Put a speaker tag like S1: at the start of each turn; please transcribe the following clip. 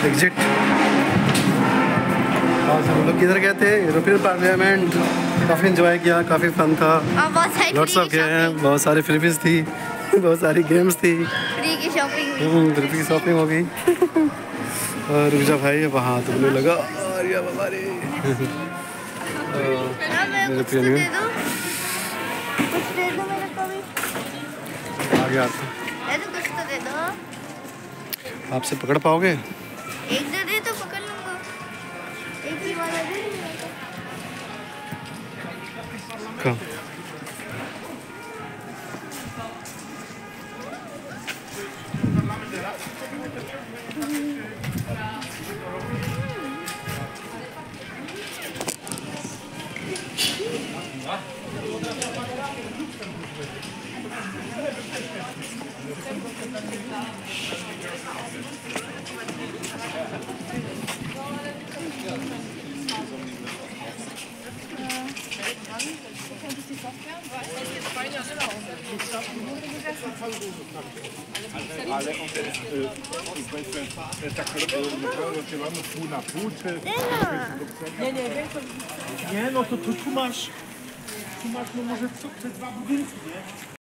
S1: Exit. और हम लोग किधर गए थे? European parliament. काफ़ी इंजॉय किया, काफ़ी फन था। लॉट्स ऑफ गेम, बहुत सारी फ्रीबीज थी, बहुत सारी गेम्स थी।
S2: फ्री की शॉपिंग
S1: फ्री की शॉपिंग हो गई। और रुक जा भाई, वहाँ तुमने लगा और या बाबा रे। यूरोपियन यूनियन
S2: कुछ दे दो मेरे को भी।
S1: आ गया था।
S2: कुछ तो दे दो।
S1: आपसे पकड़ पाओगे?
S2: एक दे तो पकड़ लूंगा। एक ही वाला दे।
S1: कहाँ?
S3: Nie, no to tu masz, no może co, te dwa budynki, nie?